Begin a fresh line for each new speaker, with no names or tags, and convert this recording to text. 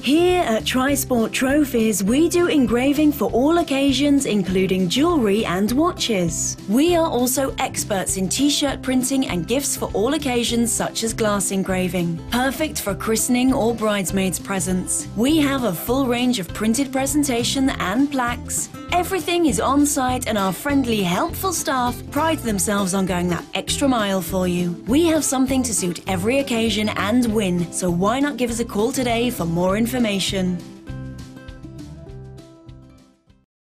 Here at Tri Sport Trophies, we do engraving for all occasions, including jewellery and watches. We are also experts in t-shirt printing and gifts for all occasions such as glass engraving. Perfect for christening or bridesmaids presents. We have a full range of printed presentation and plaques. Everything is on site and our friendly, helpful staff pride themselves on going that extra mile for you. We have something to suit every occasion and win, so why not give us a call today for more information.